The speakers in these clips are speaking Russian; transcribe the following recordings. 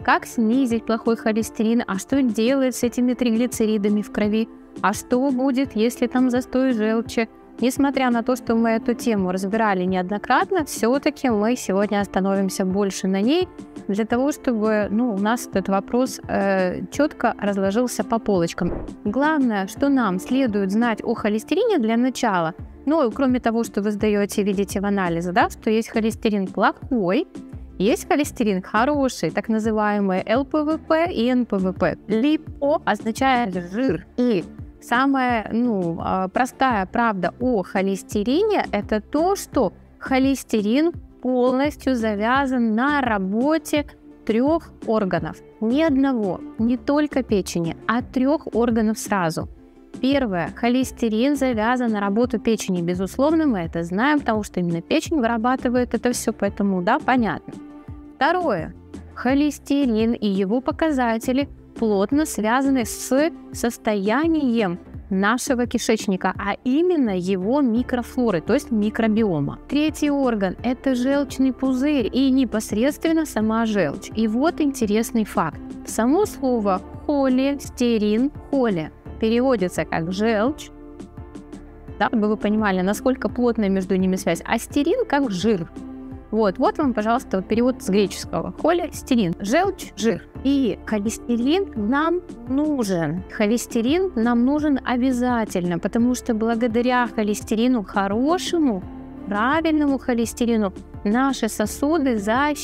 как снизить плохой холестерин, а что делать с этими триглицеридами в крови, а что будет, если там застой желчи. Несмотря на то, что мы эту тему разбирали неоднократно, все-таки мы сегодня остановимся больше на ней, для того, чтобы у нас этот вопрос четко разложился по полочкам. Главное, что нам следует знать о холестерине для начала, кроме того, что вы сдаете и видите в анализе, что есть холестерин плохой, есть холестерин хороший, так называемые ЛПВП и НПВП. Липо означает жир. И самая простая правда о холестерине – это то, что холестерин полностью завязан на работе 3 органов. Не одного, не только печени, а 3 органов сразу. Первое. Холестерин завязан на работу печени. Безусловно, мы это знаем, потому что именно печень вырабатывает это все, поэтому понятно. Второе. Холестерин и его показатели плотно связаны с состоянием нашего кишечника, а именно его микрофлоры, то есть микробиома. Третий орган – это желчный пузырь и непосредственно сама желчь. И вот интересный факт. Само слово холестерин, холе, переводится как желчь, чтобы вы понимали, насколько плотная между ними связь, а стерин как жир. Вот вам, пожалуйста, перевод с греческого. Холестерин, желчь, жир. И холестерин нам нужен. Холестерин нам нужен обязательно, потому что благодаря холестерину хорошему, правильному холестерину, наши сосуды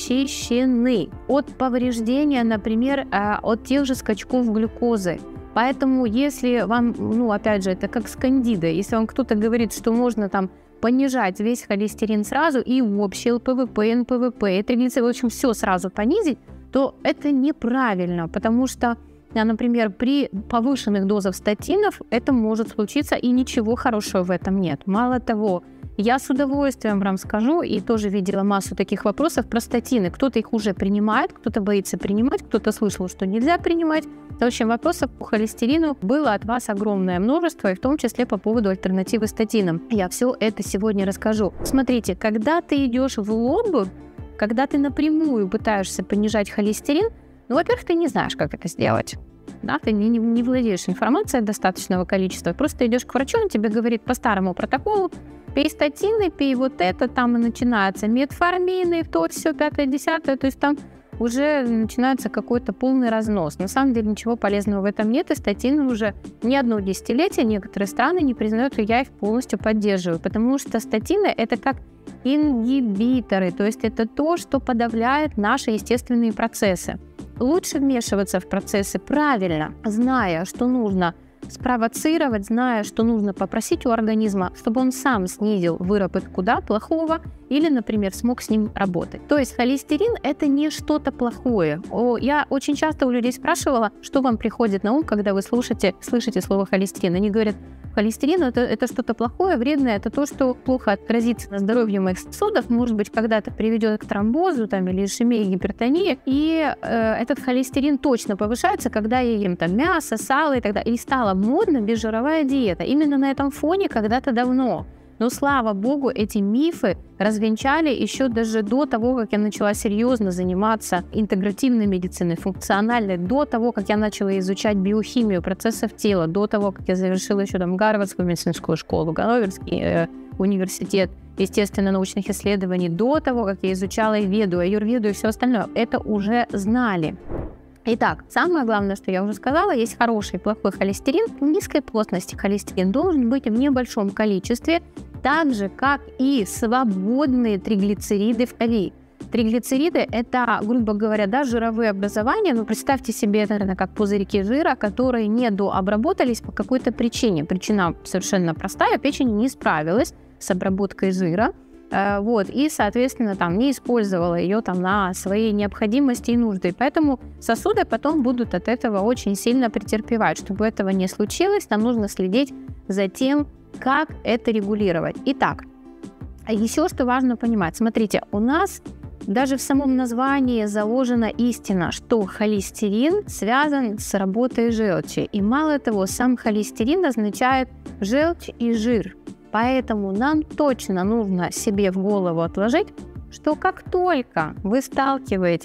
защищены от повреждения, например, от тех же скачков глюкозы. Поэтому, если вам, опять же, это как с кандидой, если вам кто-то говорит, что можно понижать весь холестерин сразу и общий ЛПВП, НПВП, и триглицериды, в общем, все сразу понизить, то это неправильно, потому что, например, при повышенных дозах статинов это может случиться, и ничего хорошего в этом нет. Мало того, я с удовольствием вам скажу, и тоже видела массу таких вопросов про статины. Кто-то их уже принимает, кто-то боится принимать, кто-то слышал, что нельзя принимать. В общем, вопросов по холестерину было от вас огромное множество, и в том числе по поводу альтернативы статинам. Я все это сегодня расскажу. Смотрите, когда ты идешь в лоб, когда ты напрямую пытаешься понижать холестерин, во-первых, ты не знаешь, как это сделать. Ты не владеешь информацией достаточного количества, просто идешь к врачу, он тебе говорит по старому протоколу: пей статины, пей вот это, там и начинается метформины, то, все, 5, 10, то есть там уже начинается какой-то полный разнос. На самом деле ничего полезного в этом нет, и статины уже не одно десятилетие некоторые страны не признают, и я их полностью поддерживаю, потому что статины – это как ингибиторы, то есть это то, что подавляет наши естественные процессы. Лучше вмешиваться в процессы правильно, зная, что нужно спровоцировать, зная, что нужно попросить у организма, чтобы он сам снизил выработку плохого или, например, смог с ним работать. То есть холестерин – это не что-то плохое. Я очень часто у людей спрашивала, что вам приходит на ум, когда вы слышите слово холестерин. Они говорят: холестерин – это что-то плохое, вредное, это то, что плохо отразится на здоровье моих сосудов, может быть, когда-то приведет к тромбозу или ишемии, гипертонии. И этот холестерин точно повышается, когда я ем мясо, сало и так далее. И стала модна безжировая диета. Именно на этом фоне когда-то давно. Но, слава богу, эти мифы развенчали еще даже до того, как я начала серьезно заниматься интегративной медициной, функциональной, до того, как я начала изучать биохимию процессов тела, до того, как я завершила еще Гарвардскую медицинскую школу, Ганноверский университет естественно-научных исследований, до того, как я изучала аюрведу и все остальное. Это уже знали. Итак, самое главное, что я уже сказала, есть хороший и плохой холестерин. Низкой плотности холестерин должен быть в небольшом количестве, так же, как и свободные триглицериды в крови. Триглицериды – это, грубо говоря, жировые образования, но представьте себе это, наверное, как пузырьки жира, которые недообработались по какой-то причине. Причина совершенно простая – печень не справилась с обработкой жира. И, соответственно, не использовала ее на свои необходимости и нужды. Поэтому сосуды потом будут от этого очень сильно претерпевать. Чтобы этого не случилось, нам нужно следить за тем, как это регулировать. Итак, еще что важно понимать. Смотрите, у нас даже в самом названии заложена истина, что холестерин связан с работой желчи. И мало того, сам холестерин означает желчь и жир. Поэтому нам точно нужно себе в голову отложить, что как только вы сталкиваетесь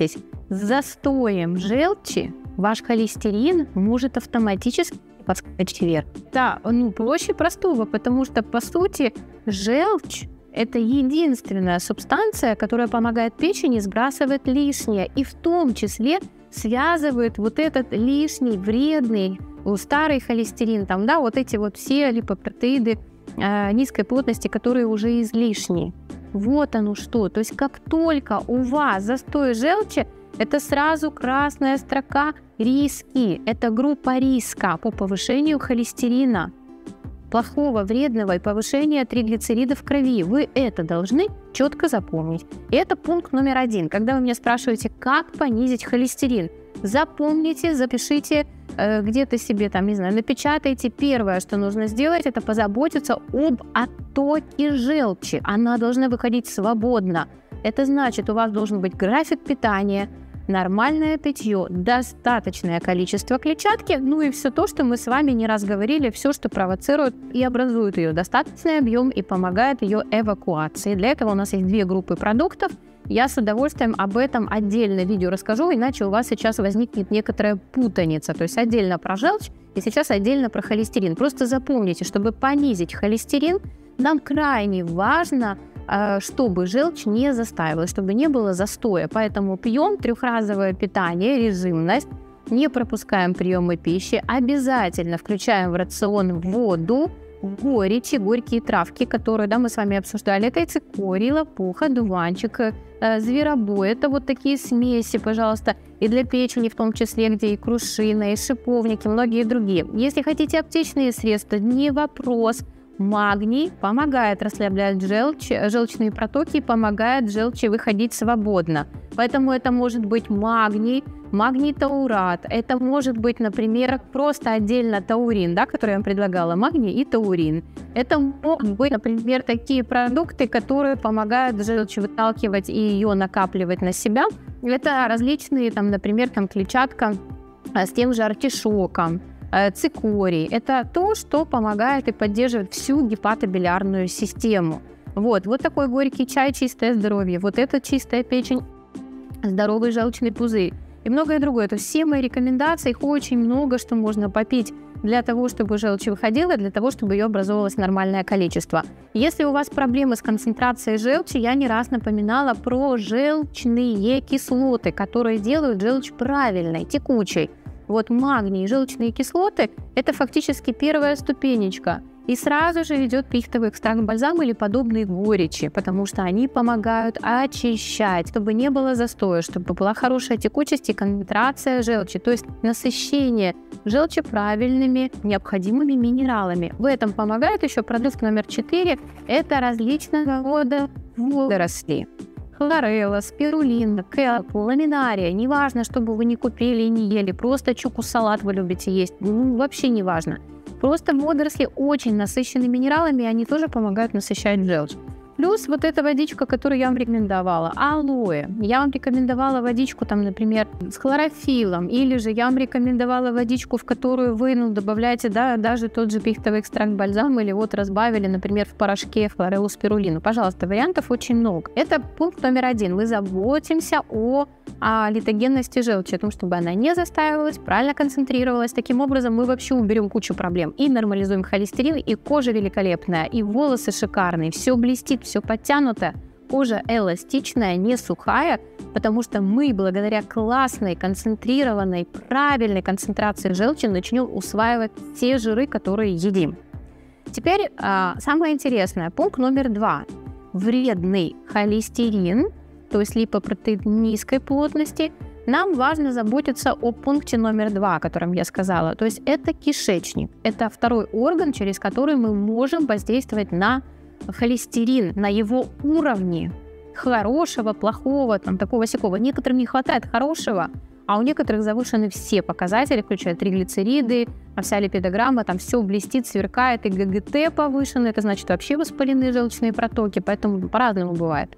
с застоем желчи ваш холестерин может автоматически подскочить вверх. Да, проще простого, потому что, по сути, желчь – это единственная субстанция, которая помогает печени сбрасывать лишнее, и в том числе связывает вот этот лишний, вредный, старый холестерин, вот эти вот все липопротеиды низкой плотности, которые уже излишние. Вот оно что. То есть как только у вас застой желчи, это сразу красная строка «Риски». Это группа риска по повышению холестерина, плохого, вредного и повышения триглицеридов в крови. Вы это должны четко запомнить. И это пункт номер 1. Когда вы меня спрашиваете, как понизить холестерин, запомните, запишите, где-то себе напечатайте. Первое, что нужно сделать, это позаботиться об оттоке желчи. Она должна выходить свободно. Это значит, у вас должен быть график питания, нормальное питье, достаточное количество клетчатки, и все то, что мы с вами не раз говорили, все, что провоцирует и образует ее достаточный объем и помогает ее эвакуации. Для этого у нас есть 2 группы продуктов. Я с удовольствием об этом отдельно видео расскажу, иначе у вас сейчас возникнет некоторая путаница. То есть отдельно про желчь и сейчас отдельно про холестерин. Просто запомните, чтобы понизить холестерин, нам крайне важно, чтобы желчь не застаивалась, чтобы не было застоя. Поэтому пьем 3-разовое питание, режимность, не пропускаем приемы пищи, обязательно включаем в рацион воду, горечи, горькие травки, которые мы с вами обсуждали. Это и цикорий, лопуха, дуванчик, зверобой. Это вот такие смеси, пожалуйста, и для печени в том числе, где и крушина, и шиповники, многие другие. Если хотите аптечные средства, не вопрос. Магний помогает расслаблять желчные протоки, помогает желчи выходить свободно. Поэтому это может быть магний, магний-таурат. Это может быть, например, просто отдельно таурин, который я вам предлагала, магний и таурин. Это могут быть, например, такие продукты, которые помогают желчь выталкивать и ее накапливать на себя. Это различные, например, клетчатка с тем же артишоком. Цикорий – это то, что помогает и поддерживает всю гепатобилиарную систему. Вот такой горький чай – чистое здоровье, вот это чистая печень, здоровый желчный пузырь и многое другое. То есть все мои рекомендации, их очень много, что можно попить для того, чтобы желчь выходила, для того, чтобы ее образовалось нормальное количество. Если у вас проблемы с концентрацией желчи, я не раз напоминала про желчные кислоты, которые делают желчь правильной, текучей. Вот магний и желчные кислоты – это фактически первая ступенечка. И сразу же идет пихтовый экстракт бальзама или подобные горечи, потому что они помогают очищать, чтобы не было застоя, чтобы была хорошая текучесть и концентрация желчи, то есть насыщение желчи правильными необходимыми минералами. В этом помогает еще продукт номер 4 – это различного рода водоросли. Хлорелла, спирулина, келпу, ламинария. Неважно, чтобы вы не купили и не ели, просто чуку-салат вы любите есть, вообще не важно. Просто водоросли очень насыщены минералами, и они тоже помогают насыщать желчь. Плюс вот эта водичка, которую я вам рекомендовала, алоэ. Я вам рекомендовала водичку, например, с хлорофиллом, или же я вам рекомендовала водичку, в которую вы добавляете, даже тот же пихтовый экстракт бальзам, или разбавили, например, в порошке хлореллу, спирулину. Пожалуйста, вариантов очень много. Это пункт номер 1. Мы заботимся о литогенности желчи, о том, чтобы она не застаивалась, правильно концентрировалась. Таким образом, мы вообще уберем кучу проблем. И нормализуем холестерин, и кожа великолепная, и волосы шикарные, все блестит, все подтянуто, кожа эластичная, не сухая, потому что мы благодаря классной, концентрированной, правильной концентрации желчи начнем усваивать те жиры, которые едим. Теперь самое интересное, пункт номер 2. Вредный холестерин, то есть липопротеид низкой плотности, нам важно заботиться о пункте номер 2, о котором я сказала. То есть это кишечник. Это второй орган, через который мы можем воздействовать на холестерин, на его уровни хорошего, плохого, такого-сякого. Некоторым не хватает хорошего, а у некоторых завышены все показатели, включая триглицериды, вся липидограмма, все блестит, сверкает, и ГГТ повышен, это значит вообще воспаленные желчные протоки, поэтому по-разному бывает.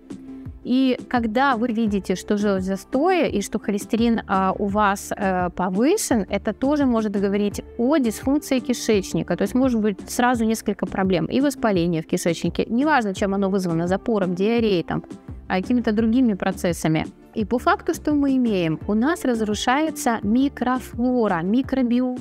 И когда вы видите, что желчь застоя и что холестерин у вас повышен, это тоже может говорить о дисфункции кишечника. То есть может быть сразу несколько проблем. И воспаление в кишечнике. Неважно, чем оно вызвано, запором, диареей, какими-то другими процессами. И по факту, что мы имеем? У нас разрушается микрофлора, микробиом.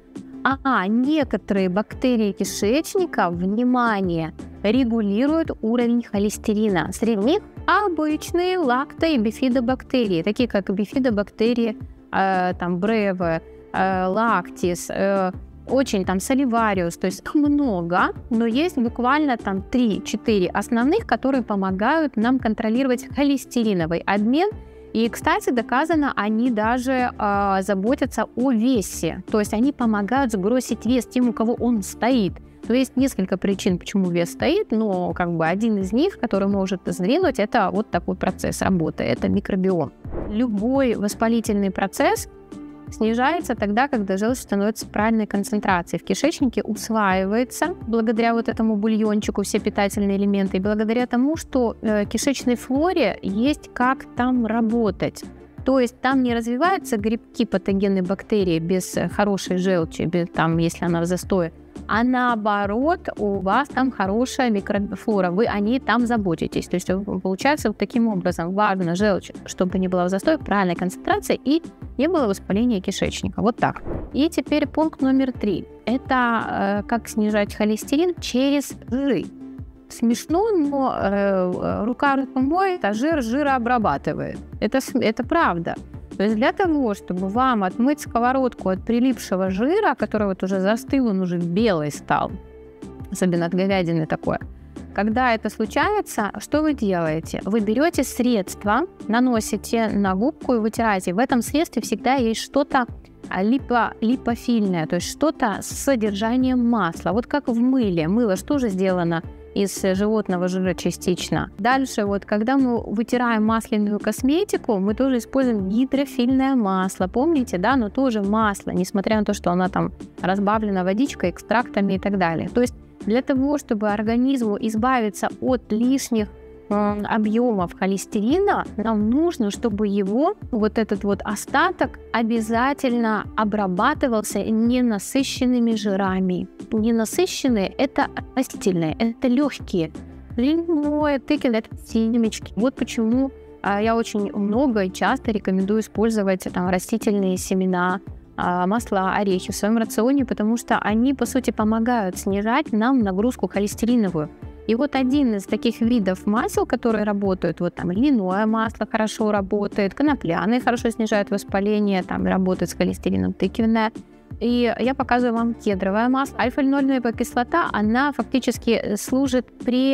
А некоторые бактерии кишечника, внимание, регулируют уровень холестерина. Среди них обычные лакто- и бифидобактерии, такие как бифидобактерии, бреве, лактис, очень соливариус, то есть их много, но есть буквально 3-4 основных, которые помогают нам контролировать холестериновый обмен. И, кстати, доказано, они даже заботятся о весе, то есть они помогают сбросить вес тем, у кого он стоит. То есть несколько причин, почему вес стоит, но один из них, который может сдвинуть, это вот такой процесс работы, это микробиом. Любой воспалительный процесс снижается тогда, когда желчь становится правильной концентрацией. В кишечнике усваивается благодаря вот этому бульончику все питательные элементы и благодаря тому, что кишечной флоре есть как там работать. То есть там не развиваются грибки, патогенные бактерии без хорошей желчи, если она в застое, а наоборот, у вас там хорошая микрофлора, вы о ней там заботитесь. То есть получается вот таким образом важно желчь, чтобы не была в застое, правильной концентрации и не было воспаления кишечника. Вот так. И теперь пункт номер 3. Это как снижать холестерин через жиры. Смешно, но рука моет, а жир жирообрабатывает. Это правда. То есть для того, чтобы вам отмыть сковородку от прилипшего жира, который вот уже застыл, он уже белый стал, особенно от говядины такое, когда это случается, что вы делаете? Вы берете средство, наносите на губку и вытираете. В этом средстве всегда есть что-то липофильное, то есть что-то с содержанием масла. Вот как в мыле. Мыло что же сделано из животного жира частично. Дальше, когда мы вытираем масляную косметику, мы тоже используем гидрофильное масло. Помните, да? Но тоже масло, несмотря на то, что оно разбавлено водичкой, экстрактами и так далее. То есть для того, чтобы организму избавиться от лишних объемов холестерина, нам нужно, чтобы его, этот остаток обязательно обрабатывался ненасыщенными жирами. Ненасыщенные – это растительные, это легкие. Льняное, тыкель – это семечки. Вот почему я очень много и часто рекомендую использовать растительные семена, масла, орехи в своем рационе, потому что они, по сути, помогают снижать нам нагрузку холестериновую. И один из таких видов масел, которые работают, льняное масло хорошо работает, конопляное хорошо снижает воспаление, работает с холестерином, тыквенное. И я показываю вам кедровое масло. Альфа-линольная кислота, она фактически служит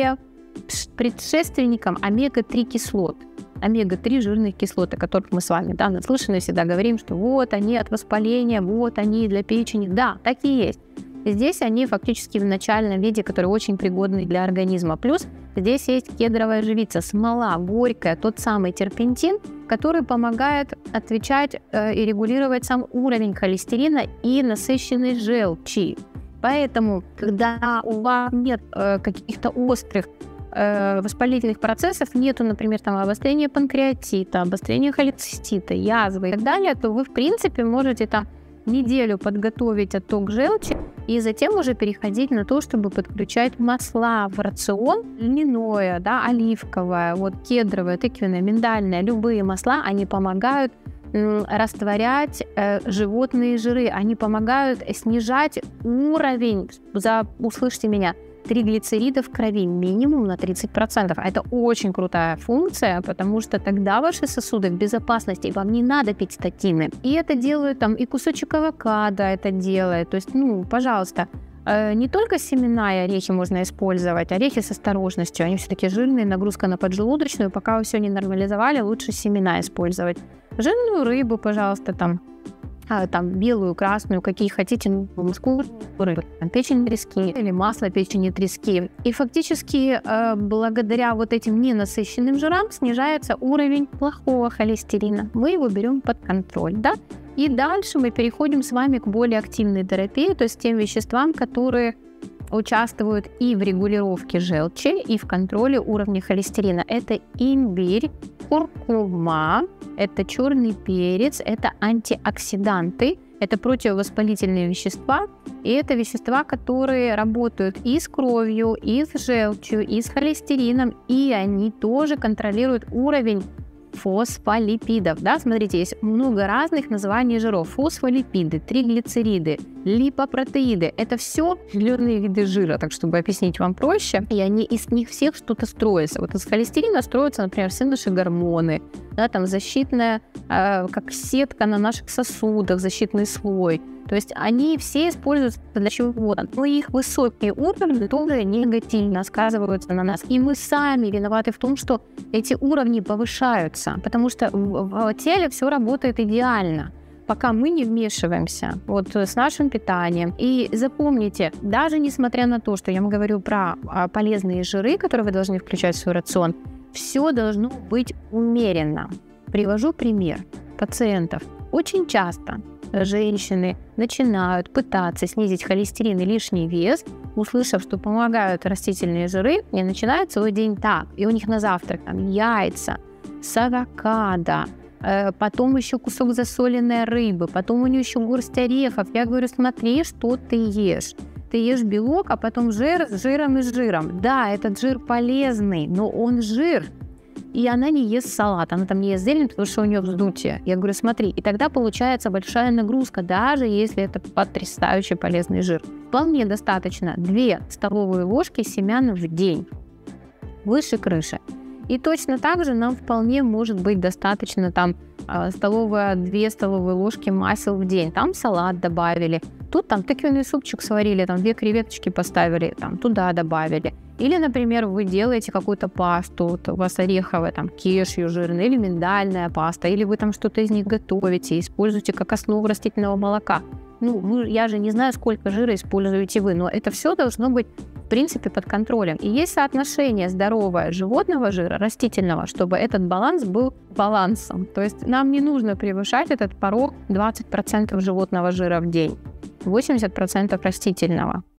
предшественником омега-3 кислот. Омега-3 жирных кислот, о которых мы с вами наслышаны, всегда говорим, что они от воспаления, они для печени. Да, так и есть. Здесь они фактически в начальном виде, который очень пригодный для организма. Плюс здесь есть кедровая живица, смола, горькая, тот самый терпентин, который помогает отвечать и регулировать сам уровень холестерина и насыщенной желчи. Поэтому, когда у вас нет каких-то острых воспалительных процессов, нету, например, обострения панкреатита, обострения холецистита, язвы и так далее, то вы, в принципе, можете неделю подготовить отток желчи и затем уже переходить на то, чтобы подключать масла в рацион. Льняное, оливковое, кедровое, тыквенное, миндальное, любые масла, они помогают растворять животные жиры, они помогают снижать уровень, услышьте меня, триглицеридов в крови минимум на 30%. Это очень крутая функция, потому что тогда ваши сосуды в безопасности, и вам не надо пить статины. И это делают и кусочек авокадо это делает. То есть, пожалуйста, не только семена и орехи можно использовать, орехи с осторожностью, они все-таки жирные, нагрузка на поджелудочную, пока вы все не нормализовали, лучше семена использовать. Жирную рыбу, пожалуйста, белую, красную, какие хотите, морскую рыбу, печень трески или масло печени трески. И фактически благодаря этим ненасыщенным жирам снижается уровень плохого холестерина. Мы его берем под контроль, И дальше мы переходим с вами к более активной терапии, то есть тем веществам, которые участвуют и в регулировке желчи, и в контроле уровня холестерина. Это имбирь, куркума, это черный перец, это антиоксиданты, это противовоспалительные вещества, и это вещества, которые работают и с кровью, и с желчью, и с холестерином, и они тоже контролируют уровень фосфолипидов. Да, смотрите, есть много разных названий жиров. Фосфолипиды, триглицериды, липопротеиды. Это все определенные виды жира, так чтобы объяснить вам проще. И они из них всех что-то строятся. Вот из холестерина строятся, например, все наши гормоны, да, там защитная, как сетка на наших сосудах, защитный слой. То есть они все используются для чего-то. Но их высокие уровни тоже негативно сказываются на нас. И мы сами виноваты в том, что эти уровни повышаются, потому что в теле все работает идеально, пока мы не вмешиваемся вот с нашим питанием. И запомните, даже несмотря на то, что я вам говорю про полезные жиры, которые вы должны включать в свой рацион, все должно быть умеренно. Привожу пример пациентов. Очень часто женщины начинают пытаться снизить холестерин и лишний вес, услышав, что помогают растительные жиры, и начинают свой день так. И у них на завтрак там яйца с авокадо, потом еще кусок засоленной рыбы, потом у нее еще горсть орехов. Я говорю, смотри, что ты ешь. Ты ешь белок, а потом жир с жиром и с жиром. Да, этот жир полезный, но он жир. И она не ест салат, она там не ест зелень, потому что у нее вздутие. Я говорю, смотри, и тогда получается большая нагрузка, даже если это потрясающе полезный жир. Вполне достаточно 2 столовые ложки семян в день. Выше крыши. И точно так же нам вполне может быть достаточно там 2 столовые ложки масел в день. Там салат добавили, тут там тыквенный супчик сварили, там 2 креветочки поставили, там туда добавили. Или, например, вы делаете какую-то пасту, вот у вас ореховая, там кешью жирная, или миндальная паста, или вы там что-то из них готовите, используете как основу растительного молока. Я же не знаю, сколько жира используете вы, но это все должно быть, в принципе, под контролем. И есть соотношение здоровое животного жира, растительного, чтобы этот баланс был балансом. То есть нам не нужно превышать этот порог 20% животного жира в день, 80% растительного.